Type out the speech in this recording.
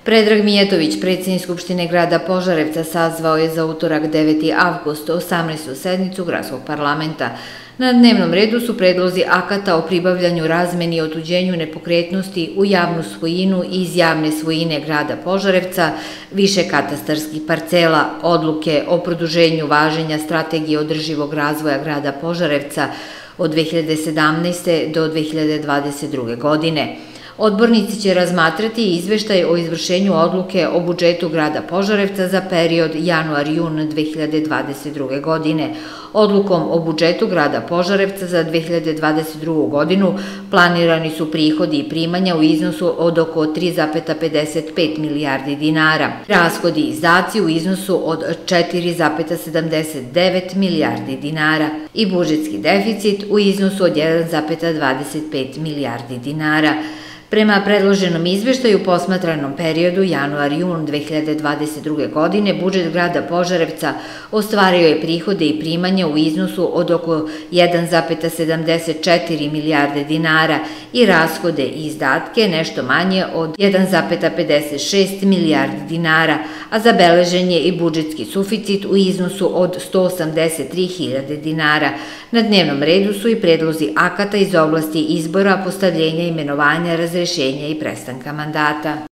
Predrag Mijatović, predsjednik Skupštine grada Požarevca, sazvao je za utorak 9. avgust 18. sednicu Gradskog parlamenta. Na dnevnom redu su predlozi akata o pribavljanju, razmeni i otuđenju nepokretnosti u javnu svojinu i iz javne svojine grada Požarevca, više katastarskih parcela, odluke o produženju važenja strategije održivog razvoja grada Požarevca od 2017. do 2022. godine. Odbornici će razmatrati izveštaj o izvršenju odluke o budžetu grada Požarevca za period januar-jun 2022. godine. Odlukom o budžetu grada Požarevca za 2022. godinu planirani su prihodi i primanja u iznosu od oko 3,55 milijardi dinara, rashodi i izdaci u iznosu od 4,79 milijardi dinara i budžetski deficit u iznosu od 1,25 milijardi dinara. Prema predloženom izveštaju u posmatranom periodu januar-jun 2022. godine budžet grada Požarevca ostvario je prihode i primanja u iznosu od oko 1,74 milijarde dinara i rashode i izdatke nešto manje od 1,56 milijardi dinara, a zabeležen je i budžetski suficit u iznosu od 183.000 dinara. Na dnevnom redu su i predlozi akata iz oblasti izbora, postavljenja, imenovanja, razrešenja i prestanka mandata.